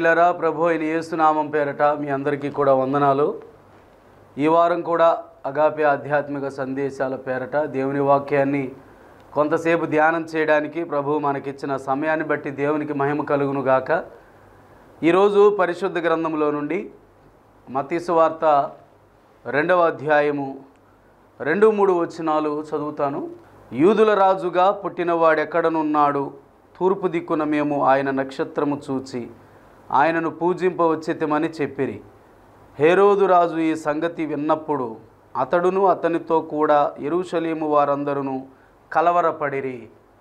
ప్రియులరా, ప్రభు అయిన యేసు నామం పేరట మీ అందరికీ కూడా వందనాలు. ఈ వారం కూడా అగాపే ఆధ్యాత్మిక సందేశాల పేరట దేవుని వాక్యాన్ని కొంతసేపు ధ్యానం చేయడానికి ప్రభు మనకిచ్చిన సమయాన్ని బట్టి దేవునికి మహిమ కలుగును గాక. ఈరోజు పరిశుద్ధ గ్రంథంలో నుండి మత్తయి సువార్త 2వ అధ్యాయము 2-3 వచనాలు చదువుతాను. యూదుల రాజుగా పుట్టినవాడెక్కడనున్నాడు? తూర్పు దిక్కున మేము ఆయన నక్షత్రము చూచి ఆయనను పూజింపవచ్చితిమని చెప్పిరి. హేరోదు రాజు ఈ సంగతి విన్నప్పుడు అతడును అతనితో కూడా యెరూషలేము వారందరూ కలవరపడిరి.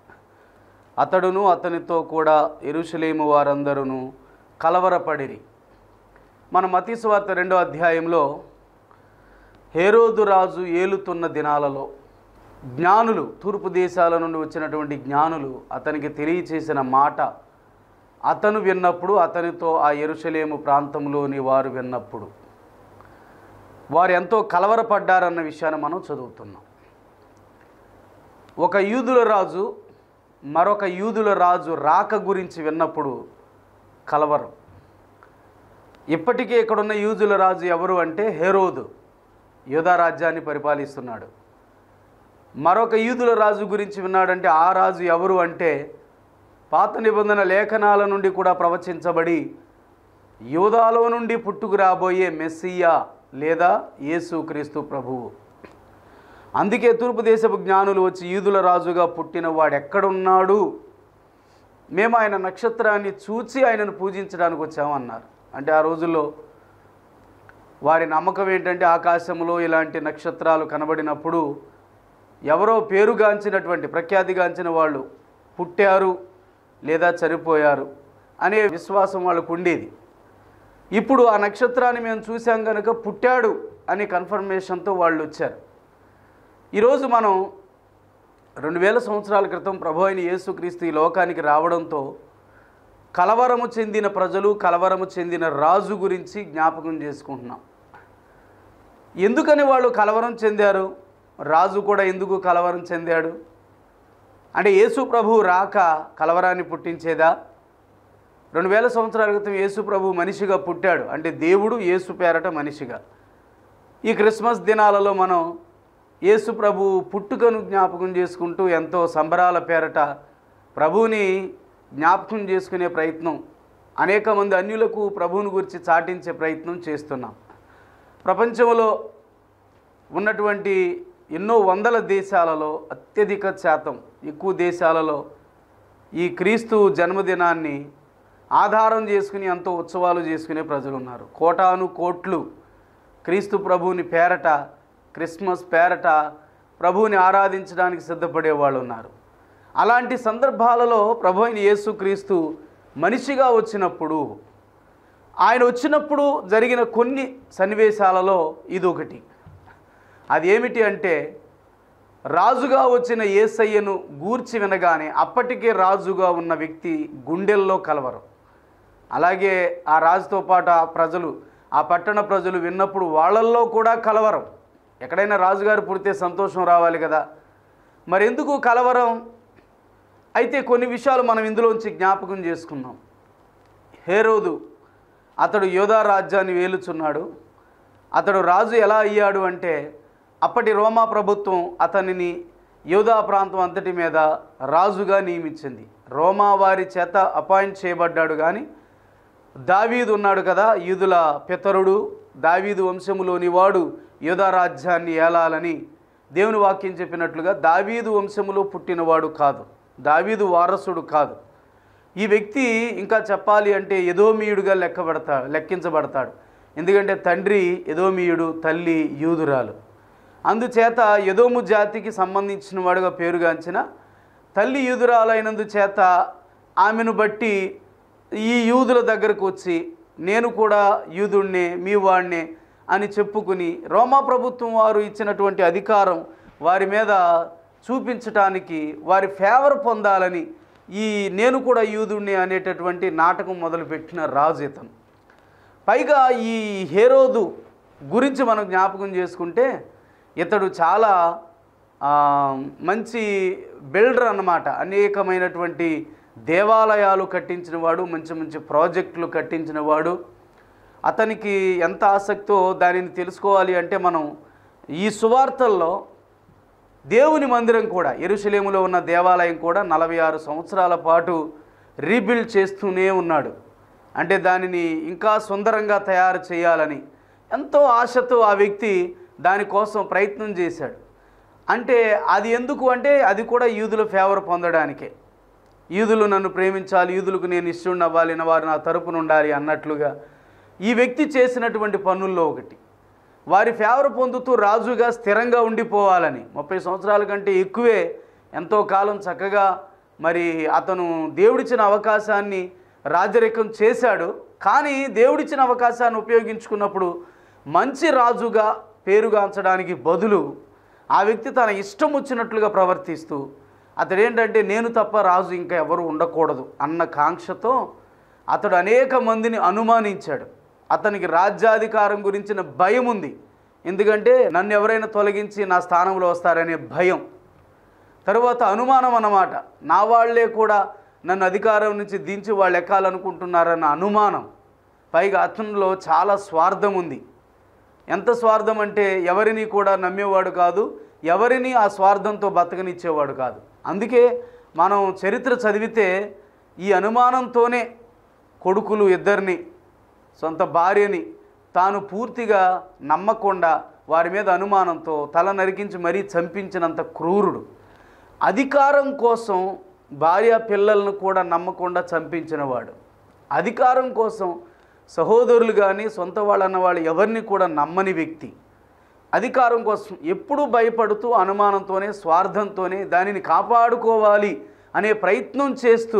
మన మత్తయి సువార్త 2వ అధ్యాయంలో హేరోదు రాజు ఏలుతున్న దినాలలో జ్ఞానులు, తూర్పు దేశాల నుండి వచ్చినటువంటి జ్ఞానులు అతనికి తెలియచేసిన మాట అతను విన్నప్పుడు, అతనితో ఆ యెరూషలేము ప్రాంతంలోని వారు విన్నప్పుడు వారు ఎంతో కలవరపడ్డారన్న విషయాన్ని మనం చదువుతున్నాం. ఒక యూదుల రాజు మరొక యూదుల రాజు రాక గురించి విన్నప్పుడు కలవరం. ఇప్పటికే ఇక్కడున్న యూదుల రాజు ఎవరు అంటే హేరోదు, యూదా రాజ్యాన్ని పరిపాలిస్తున్నాడు. మరొక యూదుల రాజు గురించి విన్నాడంటే ఆ రాజు ఎవరు అంటే పాత నిబంధన లేఖనాల నుండి కూడా ప్రవచించబడి యూదాలో నుండి పుట్టుకు రాబోయే మెస్సియా లేదా యేసుక్రీస్తు ప్రభువు. అందుకే తూర్పు దేశపు జ్ఞానులు వచ్చి యూదుల రాజుగా పుట్టిన వాడు ఎక్కడున్నాడు, మేము ఆయన నక్షత్రాన్ని చూచి ఆయనను పూజించడానికి వచ్చామన్నారు. అంటే ఆ రోజుల్లో వారి నమ్మకం ఏంటంటే ఆకాశంలో ఇలాంటి నక్షత్రాలు కనబడినప్పుడు ఎవరో పేరుగాంచినటువంటి, ప్రఖ్యాతిగాంచిన వాళ్ళు పుట్టారు లేదా చనిపోయారు అనే విశ్వాసం వాళ్ళకు ఉండేది. ఇప్పుడు ఆ నక్షత్రాన్ని మేము చూసాం కనుక పుట్టాడు అనే కన్ఫర్మేషన్తో వాళ్ళు వచ్చారు. ఈరోజు మనం 2000 సంవత్సరాల క్రితం ప్రభు అయిన యేసుక్రీస్తు ఈ లోకానికి రావడంతో కలవరము చెందిన ప్రజలు, కలవరము చెందిన రాజు గురించి జ్ఞాపకం చేసుకుంటున్నాం. ఎందుకని వాళ్ళు కలవరం చెందారు? రాజు కూడా ఎందుకు కలవరం చెందాడు అంటే యేసు ప్రభు రాక కలవరాన్ని పుట్టించేదా? 2000 సంవత్సరాల క్రితం యేసు ప్రభు మనిషిగా పుట్టాడు. అంటే దేవుడు యేసు పేరట మనిషిగా. ఈ క్రిస్మస్ దినాలలో మనం యేసు ప్రభు పుట్టుకను జ్ఞాపకం చేసుకుంటూ ఎంతో సంబరాల పేరట ప్రభువుని జ్ఞాపకం చేసుకునే ప్రయత్నం, అనేక మంది అన్యులకు ప్రభువుని గురించి చాటించే ప్రయత్నం చేస్తున్నాం. ప్రపంచంలో ఉన్నటువంటి ఎన్నో వందల దేశాలలో అత్యధిక శాతం, ఎక్కువ దేశాలలో ఈ క్రీస్తు జన్మదినాన్ని ఆధారం చేసుకుని ఎంతో ఉత్సవాలు చేసుకునే ప్రజలు ఉన్నారు. కోటాను కోట్లు క్రీస్తు ప్రభువుని పేరట, క్రిస్మస్ పేరట ప్రభువుని ఆరాధించడానికి సిద్ధపడే వాళ్ళు ఉన్నారు. అలాంటి సందర్భాలలో ప్రభు అయిన యేసుక్రీస్తు మనిషిగా వచ్చినప్పుడు, ఆయన వచ్చినప్పుడు జరిగిన కొన్ని సన్నివేశాలలో ఇదొకటి. అది ఏమిటి అంటే రాజుగా వచ్చిన యేసయ్యను గూర్చి వినగానే అప్పటికే రాజుగా ఉన్న వ్యక్తి గుండెల్లో కలవరం. అలాగే ఆ రాజుతో పాటు ఆ ప్రజలు, ఆ పట్టణ ప్రజలు విన్నప్పుడు వాళ్ళల్లో కూడా కలవరం. ఎక్కడైనా రాజుగారు పుడితే సంతోషం రావాలి కదా, మరెందుకు కలవరం? అయితే కొన్ని విషయాలు మనం ఇందులోంచి జ్ఞాపకం చేసుకున్నాం. హేరోదు అతడు యూదా రాజ్యాన్ని వేలుచున్నాడు. అతడు రాజు ఎలా అయ్యాడు అంటే అప్పటి రోమా ప్రభుత్వం అతనిని యూదా ప్రాంతం అంతటి మీద రాజుగా నియమించింది. రోమా వారి చేత అపాయింట్ చేయబడ్డాడు. కానీ దావీదు ఉన్నాడు కదా, యూదుల పితరుడు, దావీదు వంశములోని వాడు యూదా రాజ్యాన్ని ఏలాలని దేవుని వాక్యం చెప్పినట్లుగా దావీదు వంశములో పుట్టినవాడు కాదు, దావీదు వారసుడు కాదు. ఈ వ్యక్తి ఇంకా చెప్పాలి అంటే ఎదోమీయుడుగా లెక్కించబడతాడు. ఎందుకంటే తండ్రి ఎదోమీయుడు, తల్లి యూదురాలు. అందుచేత ఎదోము జాతికి సంబంధించిన వాడుగా పేరుగాంచిన తల్లి యూదురాలైనందుచేత ఆమెను బట్టి ఈ యూదుల దగ్గరకు వచ్చి నేను కూడా యూదుణ్ణే, మీ వాడినే అని చెప్పుకుని రోమా ప్రభుత్వం వారు ఇచ్చినటువంటి అధికారం వారి మీద చూపించటానికి, వారి ఫేవర్ పొందాలని ఈ నేను కూడా యూదుణ్ణి అనేటటువంటి నాటకం మొదలుపెట్టిన రాజు ఇతను. పైగా ఈ హేరోదు గురించి మనం జ్ఞాపకం చేసుకుంటే ఇతడు చాలా మంచి బిల్డర్ అన్నమాట. అనేకమైనటువంటి దేవాలయాలు కట్టించినవాడు, మంచి మంచి ప్రాజెక్టులు కట్టించినవాడు. అతనికి ఎంత ఆసక్తో దానిని తెలుసుకోవాలి అంటే మనం ఈ సువార్తల్లో దేవుని మందిరం కూడా, యెరూషలేములో ఉన్న దేవాలయం కూడా 46 సంవత్సరాల పాటు రీబిల్డ్ చేస్తూనే ఉన్నాడు. అంటే దానిని ఇంకా సుందరంగా తయారు చేయాలని ఎంతో ఆశతో ఆ వ్యక్తి దానికోసం ప్రయత్నం చేశాడు. అంటే అది ఎందుకు అంటే అది కూడా యూదుల ఫేవర్ పొందడానికే. యూదులు నన్ను ప్రేమించాలి, యూదులకు నేను ఇష్టం అవ్వాలి, వారు నా తరపున ఉండాలి అన్నట్లుగా ఈ వ్యక్తి చేసినటువంటి పనుల్లో ఒకటి. వారి ఫేవర్ పొందుతూ రాజుగా స్థిరంగా ఉండిపోవాలని 30 సంవత్సరాల కంటే ఎక్కువే ఎంతో కాలం చక్కగా మరి అతను దేవుడిచ్చిన అవకాశాన్ని రాజరికం చేశాడు. కానీ దేవుడిచ్చిన అవకాశాన్ని ఉపయోగించుకున్నప్పుడు మంచి రాజుగా పేరుగాంచడానికి బదులు ఆ వ్యక్తి తన ఇష్టం వచ్చినట్లుగా ప్రవర్తిస్తూ అతడేంటంటే నేను తప్ప రాజు ఇంకా ఎవరు ఉండకూడదు అన్న కాంక్షతో అతడు అనేక మందిని అనుమానించాడు. అతనికి రాజ్యాధికారం గురించిన భయం ఉంది. ఎందుకంటే నన్ను ఎవరైనా తొలగించి నా స్థానంలో వస్తారనే భయం. తరువాత అనుమానం అన్నమాట. నా వాళ్లే కూడా నన్ను అధికారం నుంచి దించి వాళ్ళు ఎక్కాలనుకుంటున్నారన్న అనుమానం. పైగా అతనిలో చాలా స్వార్థం ఉంది. ఎంత స్వార్థం అంటే ఎవరిని కూడా నమ్మేవాడు కాదు, ఎవరిని ఆ స్వార్థంతో బతకనిచ్చేవాడు కాదు. అందుకే మనం చరిత్ర చదివితే ఈ అనుమానంతోనే కొడుకులు ఇద్దరిని, సొంత భార్యని తాను పూర్తిగా నమ్మకుండా వారి మీద అనుమానంతో తల నరికించి మరీ చంపించినంత క్రూరుడు. అధికారం కోసం భార్య పిల్లలను కూడా నమ్మకుండా చంపించినవాడు. అధికారం కోసం సహోదరులు కానీ సొంత వాళ్ళు అన్నవాళ్ళు ఎవరిని కూడా నమ్మని వ్యక్తి. అధికారం కోసం ఎప్పుడూ భయపడుతూ అనుమానంతోనే స్వార్థంతోనే దానిని కాపాడుకోవాలి అనే ప్రయత్నం చేస్తూ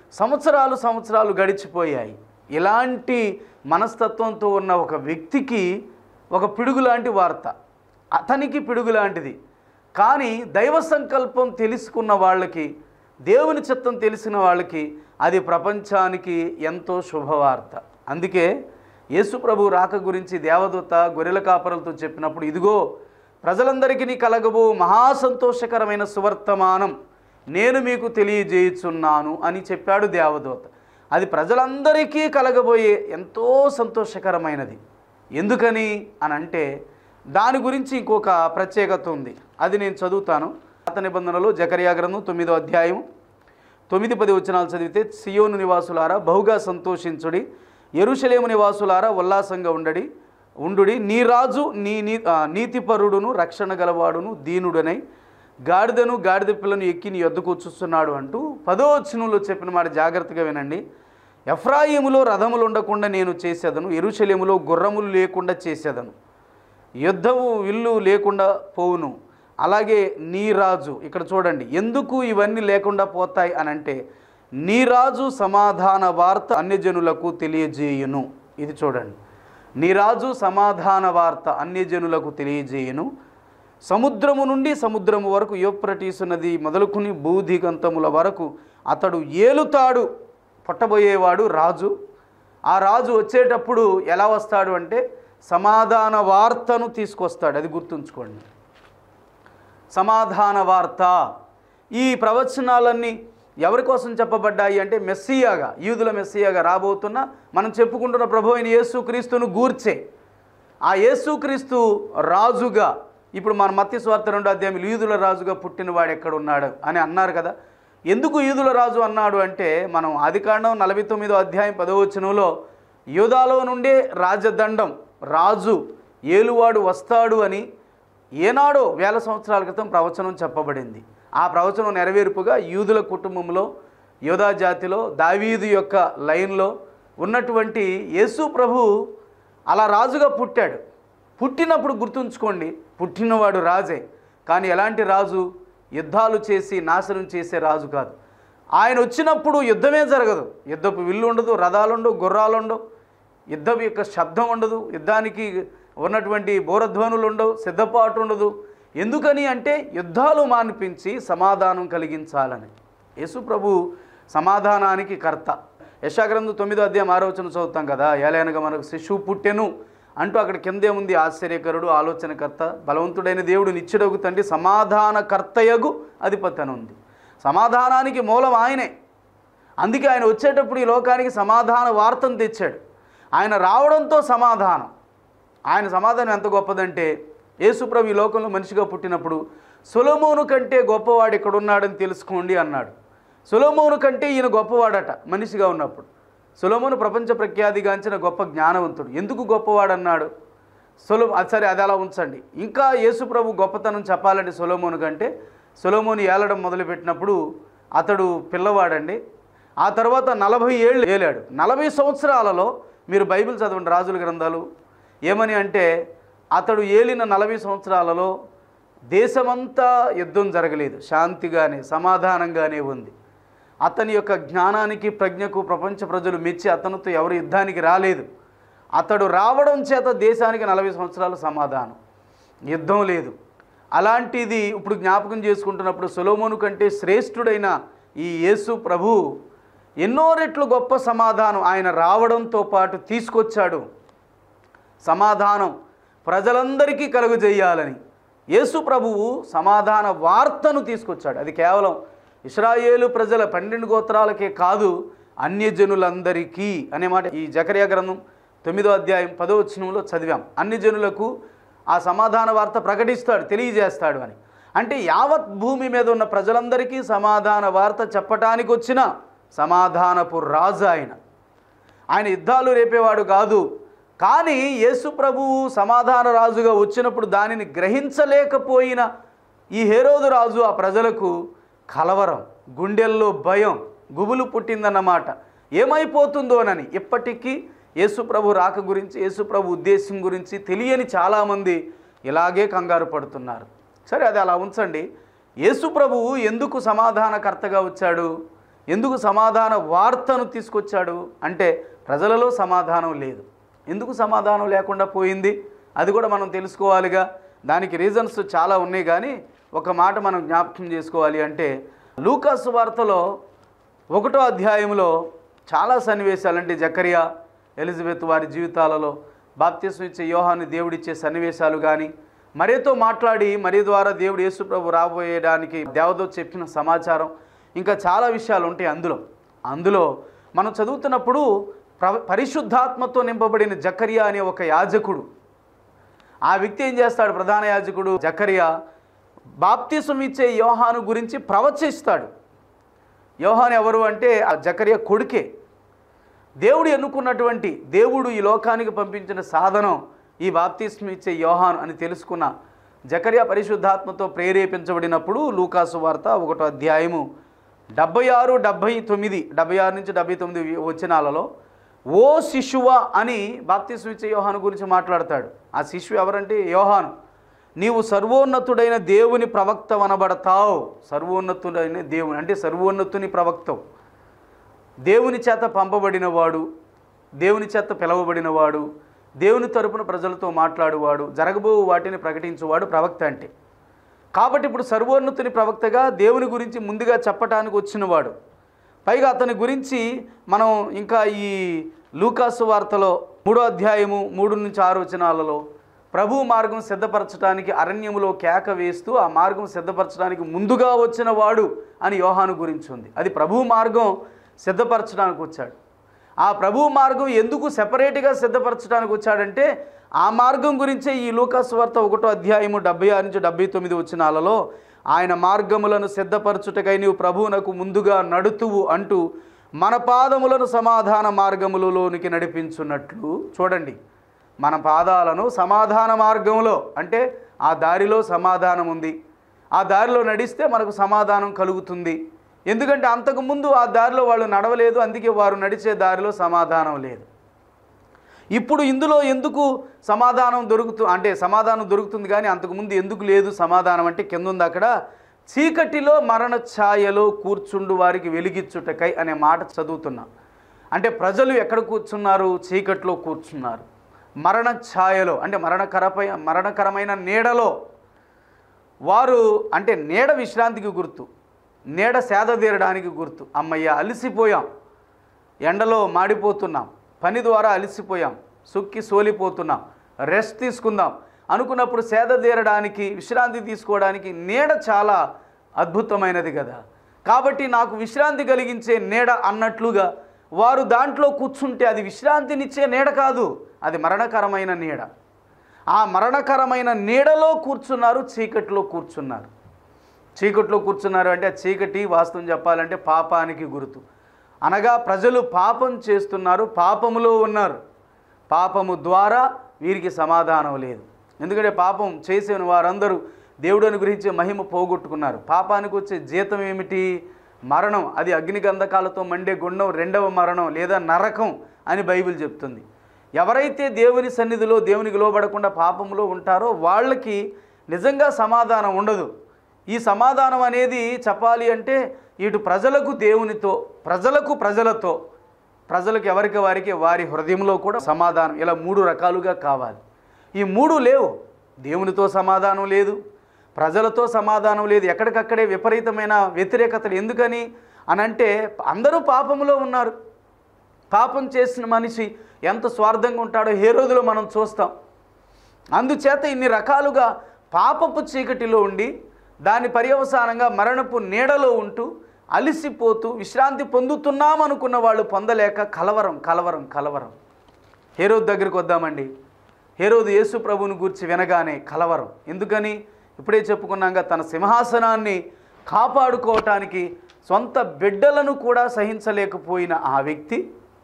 సంవత్సరాలు గడిచిపోయాయి. ఇలాంటి మనస్తత్వంతో ఉన్న ఒక వ్యక్తికి ఒక పిడుగులాంటి వార్త, అతనికి పిడుగులాంటిది. కానీ దైవ సంకల్పం తెలుసుకున్న వాళ్ళకి, దేవుని చిత్తం తెలిసిన వాళ్ళకి అది ప్రపంచానికి ఎంతో శుభవార్త. అందుకే యేసు ప్రభు రాక గురించి దేవదూత గొర్రెల కాపరులతో చెప్పినప్పుడు, ఇదిగో ప్రజలందరికీ కలగబో మహాసంతోషకరమైన సువర్తమానం నేను మీకు తెలియజేయుచున్నాను అని చెప్పాడు దేవదూత. అది ప్రజలందరికీ కలగబోయే ఎంతో సంతోషకరమైనది. ఎందుకని అని అంటే దాని గురించి ఇంకొక ప్రత్యేకత ఉంది. అది నేను చదువుతాను. పాత నిబంధనలో జకర్యా గ్రంథం 9వ అధ్యాయం 9-10 వచనాలు చదివితే, సియోను నివాసులారా బహుగా సంతోషించుడి, యెరూషలేము నివాసులారా ఉల్లాసంగా ఉండుడి. నీ రాజు నీతిపరుడును రక్షణ గలవాడును దీనుడనై గాడిదను గాడిద పిల్లను ఎక్కి నీ యొద్దకు వచ్చుస్తున్నాడు అంటూ 10వ వచనంలో చెప్పిన మాట జాగ్రత్తగా వినండి. ఎఫ్రాయిములో రథములు ఉండకుండా నేను చేసేదను, యెరూషలేములో గుర్రములు లేకుండా చేసేదను, యుద్ధము విల్లు లేకుండా పోవును. అలాగే నీ రాజు, ఇక్కడ చూడండి ఎందుకు ఇవన్నీ లేకుండా పోతాయి అని అంటే, నీ రాజు సమాధాన వార్త అన్యజనులకు తెలియజేయును. ఇది చూడండి, నీ రాజు సమాధాన వార్త అన్యజనులకు తెలియజేయును. సముద్రము నుండి సముద్రము వరకు యూఫ్రటీసు నది మొదలుకుని భూదిగంతముల వరకు అతడు ఏలుతాడు. పుట్టబోయేవాడు రాజు. ఆ రాజు వచ్చేటప్పుడు ఎలా వస్తాడు అంటే సమాధాన వార్తను తీసుకొస్తాడు. అది గుర్తుంచుకోండి, సమాధాన వార్త. ఈ ప్రవచనాలన్నీ ఎవరి కోసం చెప్పబడ్డాయి అంటే మెస్సియాగా, యూదుల మెస్సియాగా రాబోతున్న మనం చెప్పుకుంటున్న ప్రభు అయిన యేసుక్రీస్తును గూర్చే. ఆ యేసుక్రీస్తు రాజుగా, ఇప్పుడు మన మత్తయి సువార్త 2వ అధ్యాయంలో యూదుల రాజుగా పుట్టినవాడు ఎక్కడున్నాడు అని అన్నారు కదా. ఎందుకు యూదుల రాజు అన్నాడు అంటే, మనం ఆదికాండం 49వ అధ్యాయం 10వ వచనంలో యూదాలో నుండే రాజదండం రాజు ఏలువాడు వస్తాడు అని ఏనాడో 1000 సంవత్సరాల క్రితం ప్రవచనం చెప్పబడింది. ఆ ప్రవచనం నెరవేర్పుగా యూదుల కుటుంబంలో, యూదా జాతిలో, దావీదు యొక్క లైన్లో ఉన్నటువంటి యేసు ప్రభు అలా రాజుగా పుట్టాడు. పుట్టినప్పుడు గుర్తుంచుకోండి, పుట్టినవాడు రాజే. కానీ ఎలాంటి రాజు? యుద్ధాలు చేసి నాశనం చేసే రాజు కాదు. ఆయన వచ్చినప్పుడు యుద్ధమే జరగదు. యుద్ధపు విల్లు ఉండదు, రథాలుండవు, గుర్రాలుండవు, యుద్ధం యొక్క శబ్దం ఉండదు, యుద్ధానికి ఉన్నటువంటి బోరధ్వనులు ఉండవు, సిద్ధపాటు ఉండదు. ఎందుకని అంటే యుద్ధాలు మాన్పించి సమాధానం కలిగించాలని. యేసు ప్రభు సమాధానానికి కర్త. యెషయా గ్రంథం 9వ అధ్యాయం 6వ వచనం చదువుతాం కదా, ఏలయనగా మనకు శిశువు పుట్టెను అంటూ అక్కడ కిందే ఉంది, ఆశ్చర్యకరుడు, ఆలోచనకర్త, బలవంతుడైన దేవుడు, నిత్యుడగు తండ్రి, సమాధానకర్తయగు అధిపతి అని ఉంది. సమాధానానికి మూలం ఆయనే. అందుకే ఆయన వచ్చేటప్పుడు ఈ లోకానికి సమాధాన వార్తను తెచ్చాడు. ఆయన రావడంతో సమాధానం. ఆయన సమాధానం ఎంత గొప్పదంటే, యేసుప్రభు ఈ లోకంలో మనిషిగా పుట్టినప్పుడు సొలొమోను కంటే గొప్పవాడు ఇక్కడ ఉన్నాడని తెలుసుకోండి అన్నాడు. సొలొమోను కంటే ఈయన గొప్పవాడట మనిషిగా ఉన్నప్పుడు. సొలొమోను ప్రపంచ ప్రఖ్యాతిగాంచిన గొప్ప జ్ఞానవంతుడు. ఎందుకు గొప్పవాడన్నాడు? సరే అది అలా ఉంచండి. ఇంకా యేసుప్రభు గొప్పతనం చెప్పాలంటే సొలొమోను కంటే, సొలొమోను ఏలడం మొదలుపెట్టినప్పుడు అతడు పిల్లవాడండి. ఆ తర్వాత 40 ఏళ్ళు ఏలాడు. 40 సంవత్సరాలలో మీరు బైబిల్ చదవండి, రాజుల గ్రంథాలు. ఏమని అంటే, అతడు ఏలిన 40 సంవత్సరాలలో దేశమంతా యుద్ధం జరగలేదు, శాంతిగానే సమాధానంగానే ఉంది. అతని యొక్క జ్ఞానానికి ప్రజ్ఞకు ప్రపంచ ప్రజలు మెచ్చి అతనితో ఎవరు యుద్ధానికి రాలేదు. అతడు రావడం చేత దేశానికి 40 సంవత్సరాల సమాధానం, యుద్ధం లేదు. అలాంటిది ఇప్పుడు జ్ఞాపకం చేసుకుంటున్నప్పుడు సొలొమోను కంటే శ్రేష్ఠుడైన ఈ యేసు ప్రభు ఎన్నో రెట్లు గొప్ప సమాధానం ఆయన రావడంతో పాటు తీసుకొచ్చాడు. సమాధానం ప్రజలందరికీ కలుగజేయాలని యేసు ప్రభువు సమాధాన వార్తను తీసుకొచ్చాడు. అది కేవలం ఇశ్రాయేలు ప్రజల 12 గోత్రాలకే కాదు, అన్యజనులందరికీ అనే మాట ఈ జకర్యా గ్రంథం 9వ అధ్యాయం 10వ వచనంలో చదివాం. అన్ని జనులకు ఆ సమాధాన వార్త ప్రకటిస్తాడు, తెలియజేస్తాడు అని. అంటే యావత్ భూమి మీద ఉన్న ప్రజలందరికీ సమాధాన వార్త చెప్పటానికి వచ్చిన సమాధానపు రాజు ఆయన యుద్ధాలు రేపేవాడు కాదు. కానీ యేసు ప్రభువు సమాధాన రాజుగా వచ్చినప్పుడు దానిని గ్రహించలేకపోయిన ఈ హేరోదు రాజు ఆ ప్రజలకు కలవరం, గుండెల్లో భయం, గుబులు పుట్టిందన్నమాట. ఏమైపోతుందోనని ఇప్పటికీ యేసు ప్రభు రాక గురించి, యేసు ప్రభు ఉద్దేశం గురించి తెలియని చాలామంది ఇలాగే కంగారు పడుతున్నారు. సరే అది అలా ఉంచండి. యేసు ప్రభువు ఎందుకు సమాధానకర్తగా వచ్చాడు? ఎందుకు సమాధాన వార్తను తీసుకొచ్చాడు అంటే, ప్రజలలో సమాధానం లేదు. ఎందుకు సమాధానం లేకుండా పోయింది అది కూడా మనం తెలుసుకోవాలిగా. దానికి రీజన్స్ చాలా ఉన్నాయి, కానీ ఒక మాట మనం జ్ఞాపకం చేసుకోవాలి. అంటే లూకా సువార్తలో 1వ అధ్యాయంలో చాలా సన్నివేశాలు, అంటే జకర్యా ఎలిజబెత్ వారి జీవితాలలో బాప్తిస్మం ఇచ్చే యోహాను దేవుడిచ్చే సన్నివేశాలు కానీ, మరియతో మాట్లాడి మరి ద్వారా దేవుడు యేసు ప్రభు రాబోయేయడానికి దేవదూత చెప్పిన సమాచారం, ఇంకా చాలా విషయాలు ఉంటాయి అందులో మనం చదువుతున్నప్పుడు పరిశుద్ధాత్మతో నింపబడిన జకర్యా అనే ఒక యాజకుడు, ఆ వ్యక్తి ఏం చేస్తాడు? ప్రధాన యాజకుడు జకర్యా బాప్తిస్మం ఇచ్చే యోహాను గురించి ప్రవచిస్తాడు. యోహాను ఎవరు అంటే ఆ జకర్యా కొడుకే. దేవుడు ఎన్నుకున్నటువంటి, దేవుడు ఈ లోకానికి పంపించిన సాధనం ఈ బాప్తిస్మం ఇచ్చే యోహాను అని తెలుసుకున్న జకర్యా పరిశుద్ధాత్మతో ప్రేరేపించబడినప్పుడు లూకా సువార్త 1వ అధ్యాయము 76, 76 నుంచి 79 వచనాలలో ఓ శిశువా అని బాప్తిస్మం ఇచ్చే యోహాను గురించి మాట్లాడతాడు. ఆ శిశువు ఎవరంటే యోహాను. నీవు సర్వోన్నతుడైన దేవుని ప్రవక్త అనబడతావు. సర్వోన్నతుడైన దేవుని అంటే సర్వోన్నతుని ప్రవక్తవు, దేవుని చేత పంపబడినవాడు, దేవుని చేత పిలవబడినవాడు, దేవుని తరపున ప్రజలతో మాట్లాడువాడు, జరగబో వాటిని ప్రకటించువాడు ప్రవక్త అంటే. కాబట్టి ఇప్పుడు సర్వోన్నతుని ప్రవక్తగా దేవుని గురించి ముందుగా చెప్పటానికి వచ్చినవాడు. పైగా అతని గురించి మనం ఇంకా ఈ లూకా సువార్తలో 3వ అధ్యాయము 3 నుంచి 6 వచనాలలో ప్రభు మార్గం సిద్ధపరచడానికి అరణ్యములో కేక వేస్తూ ఆ మార్గం సిద్ధపరచడానికి ముందుగా వచ్చిన వాడు అని యోహాను గురించి ఉంది. అది ప్రభు మార్గం సిద్ధపరచడానికి వచ్చాడు. ఆ ప్రభు మార్గం ఎందుకు సెపరేట్గా సిద్ధపరచడానికి వచ్చాడంటే, ఆ మార్గం గురించే ఈ లూకా సువార్త 1వ అధ్యాయము 76 నుంచి 79 వచనాలలో ఆయన మార్గములను సిద్ధపరచుటకై నీవు ప్రభువునకు ముందుగా నడుతువు అంటూ మన పాదములను సమాధాన మార్గములలోనికి నడిపించున్నట్లు. చూడండి, మన పాదాలను సమాధాన మార్గంలో, అంటే ఆ దారిలో సమాధానం ఉంది, ఆ దారిలో నడిస్తే మనకు సమాధానం కలుగుతుంది. ఎందుకంటే అంతకుముందు ఆ దారిలో వాళ్ళు నడవలేదు, అందుకే వారు నడిచే దారిలో సమాధానం లేదు. ఇప్పుడు ఇందులో ఎందుకు సమాధానం సమాధానం దొరుకుతుంది కానీ అంతకుముందు ఎందుకు లేదు సమాధానం అంటే, కింద ఉంది అక్కడ, చీకటిలో మరణ ఛాయలో కూర్చుండు వారికి వెలిగిచ్చుటకై అనే మాట చదువుతున్నా. అంటే ప్రజలు ఎక్కడ కూర్చున్నారు? చీకట్లో కూర్చున్నారు. మరణ ఛాయలో అంటే మరణకరమైన నీడలో వారు, అంటే నీడ విశ్రాంతికి గుర్తు, నీడ సేద తీరడానికి గుర్తు. అమ్మయ్య అలసిపోయాం, ఎండలో మాడిపోతున్నాం, పని ద్వారా అలసిపోయాం, సుక్కి సోలిపోతున్నాం, రెస్ట్ తీసుకుందాం అనుకున్నప్పుడు సేద తీరడానికి, విశ్రాంతి తీసుకోవడానికి నీడ చాలా అద్భుతమైనది కదా. కాబట్టి నాకు విశ్రాంతి కలిగించే నీడ అన్నట్లుగా వారు దాంట్లో కూర్చుంటే అది విశ్రాంతినిచ్చే నీడ కాదు, అది మరణకరమైన నీడ. ఆ మరణకరమైన నీడలో కూర్చున్నారు, చీకట్లో కూర్చున్నారు. చీకట్లో కూర్చున్నారు అంటే ఆ చీకటి వాస్తవం చెప్పాలంటే పాపానికి గుర్తు. అనగా ప్రజలు పాపం చేస్తున్నారు, పాపములో ఉన్నారు. పాపము ద్వారా వీరికి సమాధానం లేదు. ఎందుకంటే పాపం చేసిన వారందరూ దేవుడు అనుగ్రహించే మహిమ పోగొట్టుకున్నారు. పాపానికి వచ్చే జీతం ఏమిటి? మరణం. అది అగ్నిగంధకాలతో మండే గుండం, రెండవ మరణం లేదా నరకం అని బైబిల్ చెప్తుంది. ఎవరైతే దేవుని సన్నిధిలో దేవునికి లోబడకుండా పాపంలో ఉంటారో వాళ్ళకి నిజంగా సమాధానం ఉండదు. ఈ సమాధానం అనేది చెప్పాలి అంటే ఇటు ప్రజలకు దేవునితో, ప్రజలకు ప్రజలతో, ప్రజలకు ఎవరికి వారికి వారి హృదయంలో కూడా సమాధానం, ఇలా 3 రకాలుగా కావాలి. ఈ 3 లేవు. దేవునితో సమాధానం లేదు, ప్రజలతో సమాధానం లేదు, ఎక్కడికక్కడే విపరీతమైన వ్యతిరేకతలు. ఎందుకని అనంటే అందరూ పాపంలో ఉన్నారు. పాపం చేసిన మనిషి ఎంత స్వార్థంగా ఉంటాడో హేరోదులో మనం చూస్తాం. అందుచేత ఇన్ని రకాలుగా పాపపు చీకటిలో ఉండి దాని పర్యవసానంగా మరణపు నీడలో ఉంటూ అలిసిపోతూ విశ్రాంతి పొందుతున్నామనుకున్న వాళ్ళు పొందలేక కలవరం కలవరం కలవరం. హేరోదు దగ్గరికి వద్దామండి. హేరోదు యేసు ప్రభువుని గూర్చి వినగానే కలవరం. ఎందుకని? ఇప్పుడే చెప్పుకున్నాక తన సింహాసనాన్ని కాపాడుకోవటానికి సొంత బిడ్డలను కూడా సహించలేకపోయిన ఆ వ్యక్తి,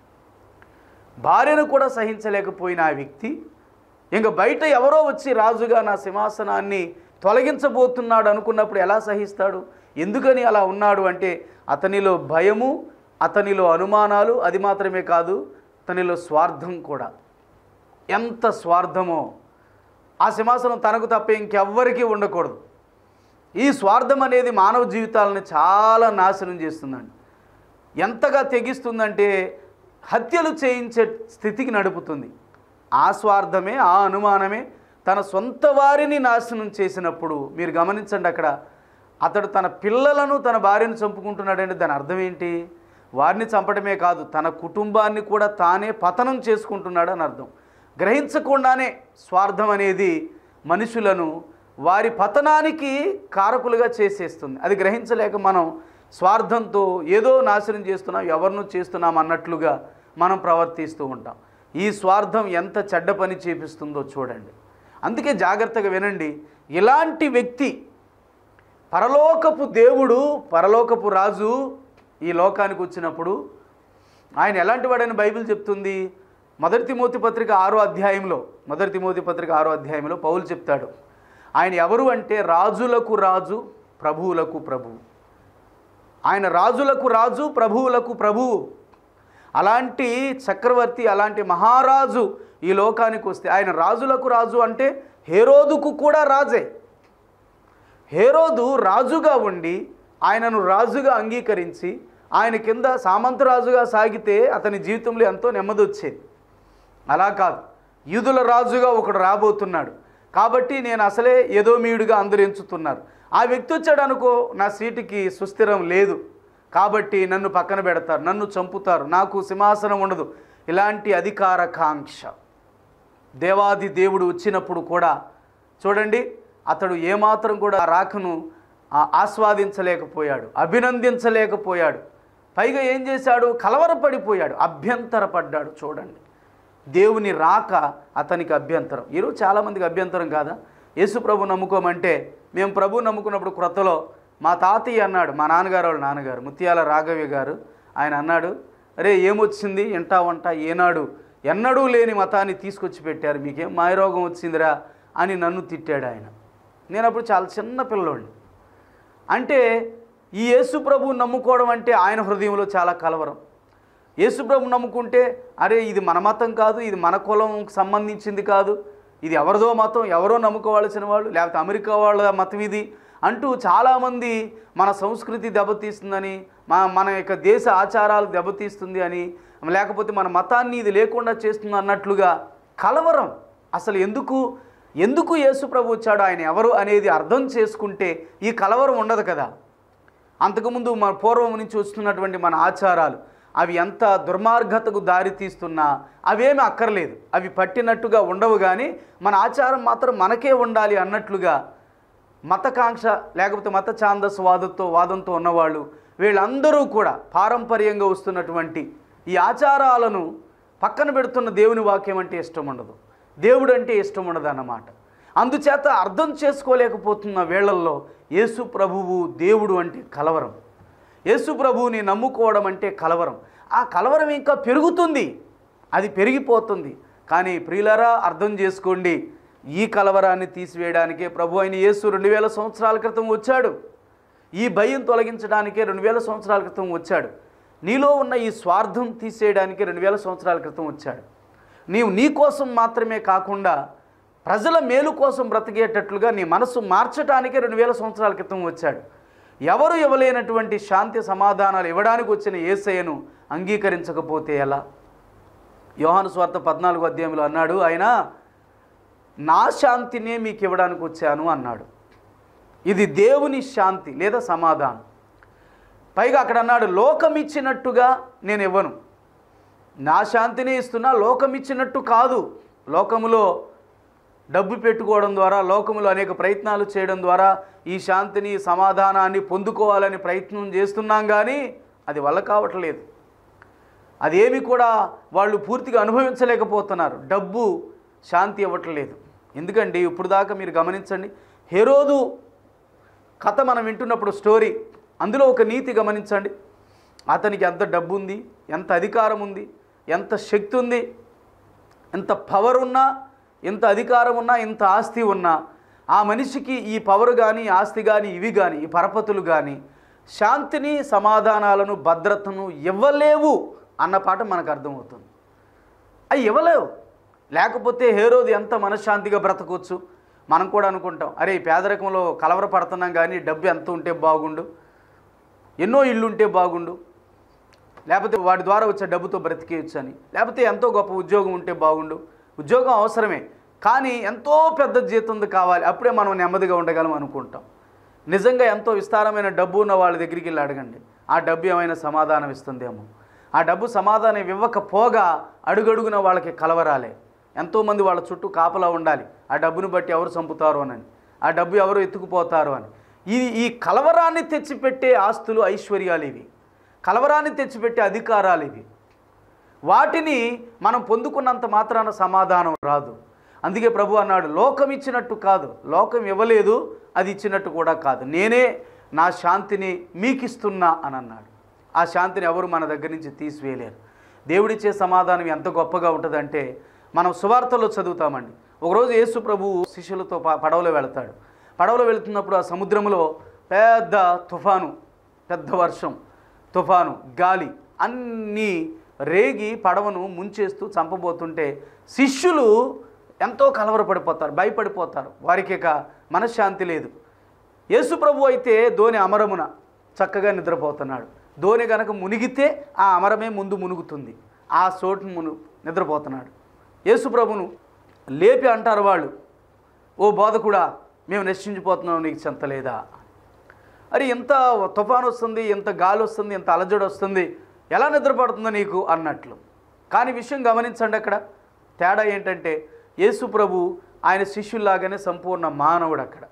భార్యను కూడా సహించలేకపోయిన ఆ వ్యక్తి, ఇంకా బయట ఎవరో వచ్చి రాజుగా నా సింహాసనాన్ని తొలగించబోతున్నాడు అనుకున్నప్పుడు ఎలా సహిస్తాడు? ఎందుకని అలా ఉన్నాడు అంటే అతనిలో భయము, అతనిలో అనుమానాలు, అది మాత్రమే కాదు అతనిలో స్వార్థం కూడా. ఎంత స్వార్థమో! ఆ సింహాసనం తనకు తప్ప ఇంకెవ్వరికీ ఉండకూడదు. ఈ స్వార్థం అనేది మానవ జీవితాలను చాలా నాశనం చేస్తుందండి. ఎంతగా తెగిస్తుందంటే హత్యలు చేయించే స్థితికి నడుపుతుంది. ఆ స్వార్థమే, ఆ అనుమానమే తన సొంత వారిని నాశనం చేసినప్పుడు మీరు గమనించండి. అక్కడ అతడు తన పిల్లలను, తన భార్యను చంపుకుంటున్నాడంటే దాని అర్థం ఏంటి? వారిని చంపడమే కాదు, తన కుటుంబాన్ని కూడా తానే పతనం చేసుకుంటున్నాడు అని అర్థం. గ్రహించకుండానే స్వార్థం అనేది మనుషులను వారి పతనానికి కారకులుగా చేసేస్తుంది. అది గ్రహించలేక మనం స్వార్థంతో ఏదో నాశనం చేస్తున్నాం, ఎవరినో చేస్తున్నాం అన్నట్లుగా మనం ప్రవర్తిస్తూ ఉంటాం. ఈ స్వార్థం ఎంత చెడ్డ పని చేపిస్తుందో చూడండి. అందుకే జాగ్రత్తగా వినండి. ఇలాంటి వ్యక్తి, పరలోకపు దేవుడు, పరలోకపు రాజు ఈ లోకానికి వచ్చినప్పుడు ఆయన ఎలాంటి వాడని బైబిల్ చెప్తుంది. మొదటి తిమోతి పత్రిక 6వ అధ్యాయంలో పౌలు చెప్తాడు, ఆయన ఎవరు అంటే రాజులకు రాజు, ప్రభువులకు ప్రభువు. ఆయన రాజులకు రాజు, ప్రభువులకు ప్రభువు. అలాంటి చక్రవర్తి, అలాంటి మహారాజు ఈ లోకానికి వస్తే ఆయన రాజులకు రాజు అంటే హేరోదుకు కూడా రాజే. హేరోదు రాజుగా ఉండి ఆయనను రాజుగా అంగీకరించి ఆయన కింద సామంతరాజుగా సాగితే అతని జీవితంలో ఎంతో నెమ్మది వచ్చేది. అలా కాదు, యూదుల రాజుగా ఒకడు రాబోతున్నాడు కాబట్టి నేను అసలే ఎదోమీయుడిగా అందరూ ఎంచుతున్నారు. ఆ వ్యక్తి వచ్చాడు అనుకో, నా సీటుకి సుస్థిరం లేదు కాబట్టి నన్ను పక్కన పెడతారు, నన్ను చంపుతారు, నాకు సింహాసనం ఉండదు. ఇలాంటి అధికార కాంక్ష. దేవాది దేవుడు వచ్చినప్పుడు కూడా చూడండి, అతడు ఏమాత్రం కూడా ఆ రాకను ఆస్వాదించలేకపోయాడు, అభినందించలేకపోయాడు. పైగా ఏం చేశాడు? కలవరపడిపోయాడు, అభ్యంతరపడ్డాడు. చూడండి, దేవుని రాక అతనికి అభ్యంతరం. ఈరోజు చాలామందికి అభ్యంతరం కాదా? యేసు ప్రభు నమ్ముకోమంటే, మేము ప్రభు నమ్ముకున్నప్పుడు క్రొత్తలో మా తాతయ్య అన్నాడు, మా నాన్నగారు వాళ్ళ నాన్నగారు ముత్యాల రాఘవ్య గారు, ఆయన అన్నాడు, అరే ఏమొచ్చింది ఎంటా వంట, ఏనాడు ఎన్నడూ లేని మతాన్ని తీసుకొచ్చి పెట్టారు, మీకేం మాయరోగం వచ్చిందిరా అని నన్ను తిట్టాడు ఆయన. నేను అప్పుడు చాలా చిన్న పిల్లోడిని. అంటే ఈ యేసు ప్రభువు నమ్ముకోవడం అంటే ఆయన హృదయంలో చాలా కలవరం. యేసు ప్రభు నమ్ముకుంటే అరే ఇది మన మతం కాదు, ఇది మన కులంకి సంబంధించింది కాదు, ఇది ఎవరిదో మతం, ఎవరో నమ్ముకోవాల్సిన వాళ్ళు, లేకపోతే అమెరికా వాళ్ళ మతం ఇది అంటూ చాలామంది మన సంస్కృతి దెబ్బతీస్తుందని, మన యొక్క దేశ ఆచారాలు దెబ్బతీస్తుంది అని, లేకపోతే మన మతాన్ని ఇది లేకుండా చేస్తుంది అన్నట్లుగా కలవరం. అసలు ఎందుకు యేసు ప్రభు వచ్చాడు, ఆయన ఎవరు అనేది అర్థం చేసుకుంటే ఈ కలవరం ఉండదు కదా. అంతకుముందు మన పూర్వం నుంచి వస్తున్నటువంటి మన ఆచారాలు అవి ఎంత దుర్మార్గతకు దారి తీస్తున్నా అవేమీ అక్కర్లేదు, అవి పట్టినట్టుగా ఉండవు. కానీ మన ఆచారం మాత్రం మనకే ఉండాలి అన్నట్లుగా మతకాంక్ష లేకపోతే మత ఛాందస్సు వాదంతో ఉన్నవాళ్ళు వీళ్ళందరూ కూడా పారంపర్యంగా వస్తున్నటువంటి ఈ ఆచారాలను పక్కన పెడుతున్న దేవుని వాక్యం అంటే ఇష్టం ఉండదు, దేవుడు అంటే ఇష్టం ఉండదు అన్నమాట. అందుచేత అర్థం చేసుకోలేకపోతున్న వేళల్లో యేసు ప్రభువు దేవుడు అంటే కలవరం, యేసు ప్రభువుని నమ్ముకోవడం అంటే కలవరం. ఆ కలవరం ఇంకా పెరుగుతుంది, అది పెరిగిపోతుంది. కానీ ప్రియులారా అర్థం చేసుకోండి, ఈ కలవరాన్ని తీసివేయడానికే ప్రభు అయిన యేసు 2000 సంవత్సరాల క్రితం వచ్చాడు. ఈ భయం తొలగించడానికే 2000 సంవత్సరాల క్రితం వచ్చాడు. నీలో ఉన్న ఈ స్వార్థం తీసేయడానికి 2000 సంవత్సరాల క్రితం వచ్చాడు. నీవు నీ కోసం మాత్రమే కాకుండా ప్రజల మేలు కోసం బ్రతికేటట్లుగా నీ మనసు మార్చడానికే 2000 సంవత్సరాల క్రితం వచ్చాడు. ఎవరు ఇవ్వలేనటువంటి శాంతి సమాధానాలు ఇవ్వడానికి వచ్చిన యేసయ్యను అంగీకరించకపోతే ఎలా? యోహాను సువార్త 14వ అధ్యాయంలో అన్నాడు, ఆయన నా శాంతినే మీకు ఇవ్వడానికి వచ్చాను అన్నాడు. ఇది దేవుని శాంతి లేదా సమాధానం. పైగా అక్కడ అన్నాడు, లోకం ఇచ్చినట్టుగా నేను ఇవ్వను, నా శాంతిని ఇస్తున్నా, లోకం ఇచ్చినట్టు కాదు. లోకములో డబ్బు పెట్టుకోవడం ద్వారా, లోకములో అనేక ప్రయత్నాలు చేయడం ద్వారా ఈ శాంతిని సమాధానాన్ని పొందుకోవాలని ప్రయత్నం చేస్తున్నాం, కానీ అది వల్ల కావట్లేదు. అదేమి కూడా వాళ్ళు పూర్తిగా అనుభవించలేకపోతున్నారు. డబ్బు శాంతి ఇవ్వట్లేదు. ఎందుకంటే ఇప్పుడు దాకా మీరు గమనించండి, హెరోదు కథ మనం వింటున్నప్పుడు స్టోరీ, అందులో ఒక నీతి గమనించండి. అతనికి ఎంత డబ్బు ఉంది, ఎంత అధికారం ఉంది, ఎంత శక్తి ఉంది, ఎంత పవర్ ఉన్నా, ఎంత అధికారం ఉన్నా, ఎంత ఆస్తి ఉన్నా, ఆ మనిషికి ఈ పవర్ కానీ, ఆస్తి కానీ, ఇవి కానీ, ఈ పరపతులు కానీ శాంతిని, సమాధానాలను, భద్రతను ఇవ్వలేవు అన్న పాట మనకు అర్థమవుతుంది. అవి ఇవ్వలేవు. లేకపోతే హేరోదు ఎంత మనశ్శాంతిగా బ్రతకొచ్చు. మనం కూడా అనుకుంటాం, అరే ఈ పేదరికంలో కలవరపడుతున్నాం కానీ డబ్బు ఎంత ఉంటే బాగుండు, ఎన్నో ఇళ్ళు ఉంటే బాగుండు, లేకపోతే వాటి ద్వారా వచ్చే డబ్బుతో బ్రతికేయచ్చు అని, లేకపోతే ఎంతో గొప్ప ఉద్యోగం ఉంటే బాగుండు. ఉద్యోగం అవసరమే, కానీ ఎంతో పెద్ద జీతం కావాలి, అప్పుడే మనం నెమ్మదిగా ఉండగలం అనుకుంటాం. నిజంగా ఎంతో విస్తారమైన డబ్బు ఉన్న వాళ్ళ దగ్గరికి వెళ్ళి అడగండి, ఆ డబ్బు ఏమైనా సమాధానం ఇస్తుందేమో. ఆ డబ్బు సమాధానం ఇవ్వకపోగా అడుగడుగున వాళ్ళకి కలవరాలే. ఎంతోమంది వాళ్ళ చుట్టూ కాపలా ఉండాలి, ఆ డబ్బును బట్టి ఎవరు చంపుతారు అని, ఆ డబ్బు ఎవరు ఎత్తుకుపోతారు అని. ఈ కలవరాన్ని తెచ్చిపెట్టే ఆస్తులు, ఐశ్వర్యాలు ఇవి, కలవరాన్ని తెచ్చిపెట్టే అధికారాలు ఇవి. వాటిని మనం పొందుకున్నంత మాత్రాన సమాధానం రాదు. అందుకే ప్రభు అన్నాడు, లోకం ఇచ్చినట్టు కాదు, లోకం ఇవ్వలేదు, అది ఇచ్చినట్టు కూడా కాదు, నేనే నా శాంతిని మీకు ఇస్తున్నా అని అన్నాడు. ఆ శాంతిని ఎవరు మన దగ్గర నుంచి తీసివేయలేరు. దేవుడిచ్చే సమాధానం ఎంత గొప్పగా ఉంటుందంటే, మనం సువార్తలో చదువుతామండి. ఒకరోజు యేసు ప్రభువు శిష్యులతో పడవలో వెళతాడు. పడవలో వెళుతున్నప్పుడు ఆ సముద్రంలో పెద్ద తుఫాను, పెద్ద వర్షం, తుఫాను, గాలి అన్నీ రేగి పడవను ముంచేస్తూ చంపబోతుంటే శిష్యులు ఎంతో కలవరపడిపోతారు, భయపడిపోతారు. వారికి ఇక మనశ్శాంతి లేదు. యేసు ప్రభు అయితే దోణి అమరమున చక్కగా నిద్రపోతున్నాడు. దోణి గనక మునిగితే ఆ అమరమే ముందు మునుగుతుంది, ఆ చోటు నిద్రపోతున్నాడు. యేసు ప్రభును లేపి అంటారు వాళ్ళు, ఓ బోధకుడా, మేము నశించిపోతున్నాం, నీకు చింతలేదా? అరే ఎంత తుఫాను వస్తుంది, ఎంత గాలి వస్తుంది, ఎంత అలజడి వస్తుంది, ఎలా నిద్రపడుతుందో నీకు అన్నట్లు. కానీ విషయం గమనించండి, అక్కడ తేడా ఏంటంటే యేసు ప్రభు ఆయన శిష్యుల్లాగానే సంపూర్ణ మానవుడు అక్కడ.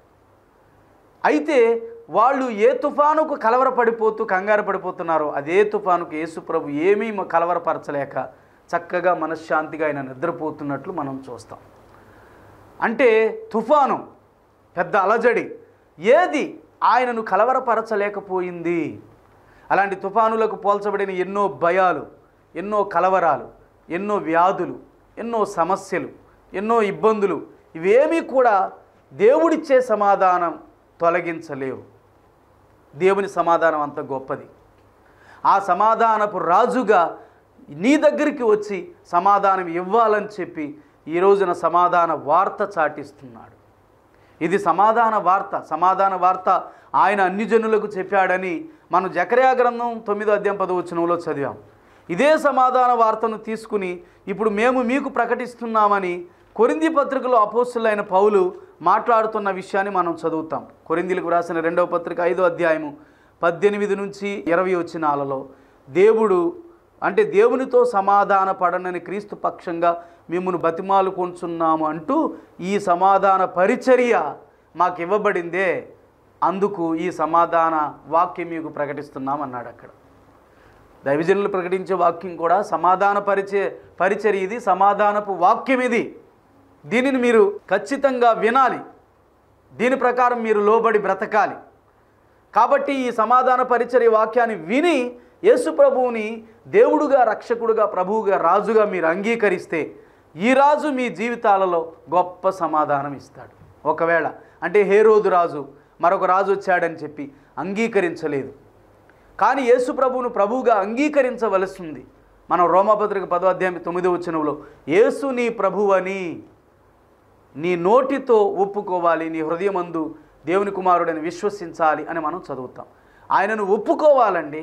అయితే వాళ్ళు ఏ తుఫానుకు కలవరపడిపోతూ కంగారు పడిపోతున్నారో అదే తుఫానుకు యేసు ప్రభు ఏమీ కలవరపరచలేక చక్కగా మనశ్శాంతిగా ఆయన నిద్రపోతున్నట్లు మనం చూస్తాం. అంటే తుఫాను, పెద్ద అలజడి ఏది ఆయనను కలవరపరచలేకపోయింది. అలాంటి తుఫానులకు పోల్చబడిన ఎన్నో భయాలు, ఎన్నో కలవరాలు, ఎన్నో వ్యాధులు, ఎన్నో సమస్యలు, ఎన్నో ఇబ్బందులు, ఇవేమీ కూడా దేవుడిచ్చే సమాధానం తొలగించలేవు. దేవుని సమాధానం అంత గొప్పది. ఆ సమాధానపు రాజుగా నీ దగ్గరికి వచ్చి సమాధానం ఇవ్వాలని చెప్పి ఈ రోజున సమాధాన వార్త చాటిస్తున్నాడు. ఇది సమాధాన వార్త. సమాధాన వార్త ఆయన అన్ని జనులకు చెప్పాడని మనం జకర్యా గ్రంథం 9వ అధ్యాయం 10వ వచనంలో చదివాం. ఇదే సమాధాన వార్తను తీసుకుని ఇప్పుడు మేము మీకు ప్రకటిస్తున్నామని కొరింథీ పత్రికలో అపోస్తలుడైన పౌలు మాట్లాడుతున్న విషయాన్ని మనం చదువుతాం. కొరింథీలకు రాసిన 2వ పత్రిక 5వ అధ్యాయము 18 నుంచి 20 వచనాలలో దేవుడు అంటే దేవునితో సమాధాన పడనని క్రీస్తు పక్షంగా మిమ్మల్ని బతిమాలుకొంచున్నాము అంటూ ఈ సమాధాన పరిచర్య మాకు ఇవ్వబడిందే. అందుకు ఈ సమాధాన వాక్యం మీకు ప్రకటిస్తున్నాం అన్నాడు. అక్కడ దైవజనులు ప్రకటించే వాక్యం కూడా సమాధాన పరిచర్య ఇది, సమాధానపు వాక్యం ఇది. దీనిని మీరు ఖచ్చితంగా వినాలి, దీని ప్రకారం మీరు లోబడి బ్రతకాలి. కాబట్టి ఈ సమాధాన పరిచర్య వాక్యాన్ని విని యేసు ప్రభువుని దేవుడుగా, రక్షకుడుగా, ప్రభువుగా, రాజుగా మీరు అంగీకరిస్తే ఈ రాజు మీ జీవితాలలో గొప్ప సమాధానం ఇస్తాడు. ఒకవేళ అంటే హేరోదు రాజు మరొక రాజు వచ్చాడని చెప్పి అంగీకరించలేదు, కానీ యేసు ప్రభువును ప్రభువుగా అంగీకరించవలసి ఉంది. మనం రోమాపత్రిక 10వ అధ్యాయం 9వ వచనంలో యేసు నీ ప్రభువని నీ నోటితో ఒప్పుకోవాలి, నీ హృదయమందు దేవుని కుమారుడని విశ్వసించాలి అని మనం చదువుతాం. ఆయనను ఒప్పుకోవాలండి.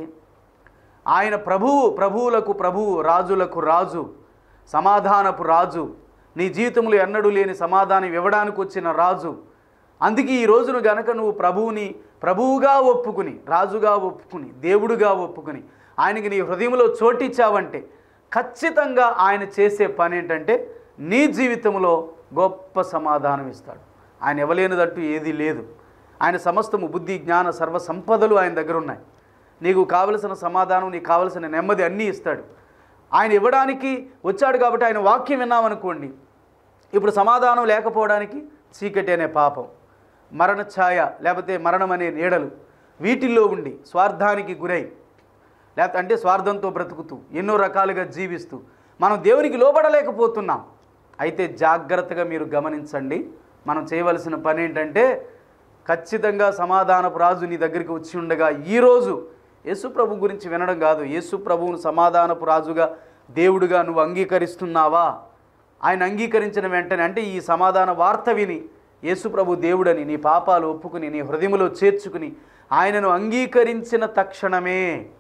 ఆయన ప్రభువులకు ప్రభువు, రాజులకు రాజు, సమాధానపు రాజు, నీ జీవితంలో ఎన్నడూ లేని సమాధానం ఇవ్వడానికి వచ్చిన రాజు. అందుకే ఈ రోజును గనక నువ్వు ప్రభువుని ప్రభువుగా ఒప్పుకుని, రాజుగా ఒప్పుకుని, దేవుడుగా ఒప్పుకుని ఆయనకి నీ హృదయంలో చోటిచ్చావంటే ఖచ్చితంగా ఆయన చేసే పని ఏంటంటే నీ జీవితంలో గొప్ప సమాధానం ఇస్తాడు. ఆయన ఇవ్వలేనిదంటూ ఏదీ లేదు. ఆయన సమస్తము, బుద్ధి, జ్ఞాన, సర్వ సంపదలు ఆయన దగ్గర ఉన్నాయి. నీకు కావలసిన సమాధానం, నీకు కావలసిన నెమ్మది అన్నీ ఇస్తాడు. ఆయన ఇవ్వడానికి వచ్చాడు కాబట్టి ఆయన వాక్యం విన్నామనుకోండి, ఇప్పుడు సమాధానం లేకపోవడానికి చీకటి అనే పాపం, మరణ ఛాయ లేకపోతే మరణం అనే నీడలు, వీటిల్లో ఉండి స్వార్థానికి గురై లేకపోతే అంటే స్వార్థంతో బ్రతుకుతూ ఎన్నో రకాలుగా జీవిస్తూ మనం దేవునికి లోబడలేకపోతున్నాం. అయితే జాగ్రత్తగా మీరు గమనించండి, మనం చేయవలసిన పని ఏంటంటే ఖచ్చితంగా సమాధానపు రాజు నీ దగ్గరికి వచ్చి ఉండగా ఈరోజు యేసు ప్రభు గురించి వినడం కాదు, యేసు ప్రభువును సమాధానపు రాజుగా, దేవుడుగా నువ్వు అంగీకరిస్తున్నావా? ఆయన అంగీకరించిన వెంటనే అంటే ఈ సమాధాన వార్త విని యేసు ప్రభు దేవుడని నీ పాపాలు ఒప్పుకుని నీ హృదయంలో చేర్చుకుని ఆయనను అంగీకరించిన తక్షణమే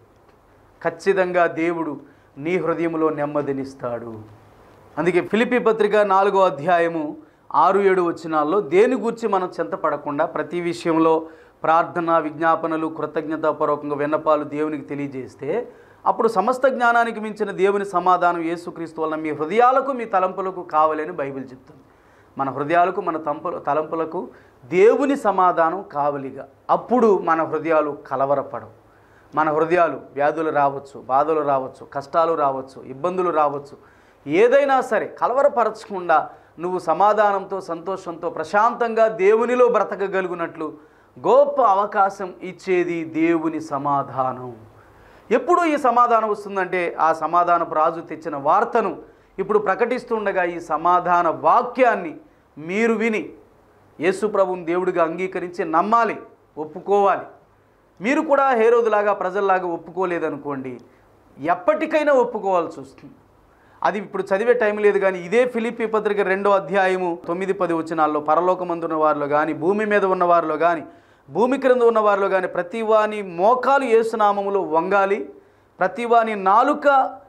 ఖచ్చితంగా దేవుడు నీ హృదయంలో నెమ్మదినిస్తాడు. అందుకే ఫిలిప్పీ పత్రిక 4వ అధ్యాయము 6-7 వచనాల్లో దేని గురించి మనం చింతపడకుండా ప్రతి విషయంలో ప్రార్థన, విజ్ఞాపనలు, కృతజ్ఞతాపూర్వకంగా విన్నపాలు దేవునికి తెలియజేస్తే అప్పుడు సమస్త జ్ఞానానికి మించిన దేవుని సమాధానం యేసుక్రీస్తు వలన మీ హృదయాలకు, మీ తలంపులకు కావాలని బైబిల్ చెప్తుంది. మన హృదయాలకు, మన తలంపులకు దేవుని సమాధానం కావలిగా. అప్పుడు మన హృదయాలు కలవరపడవు. మన హృదయాలు వ్యాధులు రావచ్చు, బాధలు రావచ్చు, కష్టాలు రావచ్చు, ఇబ్బందులు రావచ్చు, ఏదైనా సరే కలవరపరచకుండా నువ్వు సమాధానంతో, సంతోషంతో, ప్రశాంతంగా దేవునిలో బ్రతకగలుగునట్లు గొప్ప అవకాశం ఇచ్చేది దేవుని సమాధానం. ఎప్పుడు ఈ సమాధానం వస్తుందంటే ఆ సమాధానపు రాజు తెచ్చిన వార్తను ఇప్పుడు ప్రకటిస్తుండగా ఈ సమాధాన వాక్యాన్ని మీరు విని యేసు ప్రభువుని దేవుడిగా అంగీకరించి నమ్మాలి, ఒప్పుకోవాలి. మీరు కూడా హేరోదులాగా, ప్రజల్లాగా ఒప్పుకోలేదనుకోండి, ఎప్పటికైనా ఒప్పుకోవాల్సి వస్తుంది. అది ఇప్పుడు చదివే టైం లేదు. కానీ ఇదే ఫిలిప్పీ పత్రిక 2వ అధ్యాయము 9-10 వచనాల్లో పరలోకమందున్న వారిలో కానీ, భూమి మీద ఉన్న వారిలో కానీ, భూమి క్రింద ఉన్న వారిలో కానీ ప్రతివాని మోకాలు యేసునామములో వంగాలి, ప్రతివాని నాలుక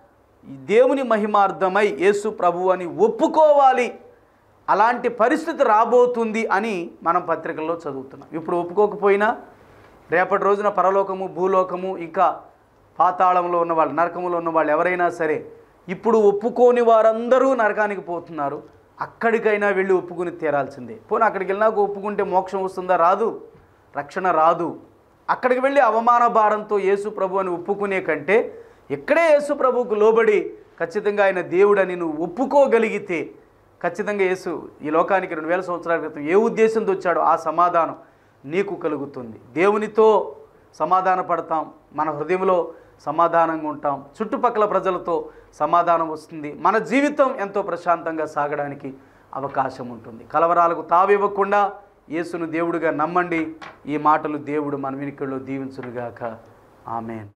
దేవుని మహిమార్థమై యేసు ప్రభు అని ఒప్పుకోవాలి. అలాంటి పరిస్థితి రాబోతుంది అని మనం పత్రికల్లో చదువుతున్నాం. ఇప్పుడు ఒప్పుకోకపోయినా రేపటి రోజున పరలోకము, భూలోకము, ఇంకా పాతాళంలో ఉన్నవాళ్ళు, నరకములో ఉన్నవాళ్ళు ఎవరైనా సరే ఇప్పుడు ఒప్పుకోని వారందరూ నరకానికి పోతున్నారు. అక్కడికైనా వెళ్ళి ఒప్పుకుని తీరాల్సిందే. పోనీ అక్కడికి వెళ్ళినాక ఒప్పుకుంటే మోక్షం వస్తుందా? రాదు, రక్షణ రాదు. అక్కడికి వెళ్ళి అవమాన భారంతో యేసు ప్రభు అని ఒప్పుకునే కంటే ఇక్కడే యేసు ప్రభువుకు లోబడి ఖచ్చితంగా ఆయన దేవుడని నువ్వు ఒప్పుకోగలిగితే ఖచ్చితంగా యేసు ఈ లోకానికి 2000 సంవత్సరాల క్రితం ఏ ఉద్దేశంతో వచ్చాడో ఆ సమాధానం నీకు కలుగుతుంది. దేవునితో సమాధాన పడతాం, మన హృదయంలో సమాధానంగా ఉంటాం, చుట్టుపక్కల ప్రజలతో సమాధానం వస్తుంది, మన జీవితం ఎంతో ప్రశాంతంగా సాగడానికి అవకాశం ఉంటుంది. కలవరాలకు తావివ్వకుండా యేసును దేవుడిగా నమ్మండి. ఈ మాటలు దేవుడు మన వినికిడిలో దీవించునుగాక. ఆమేన్.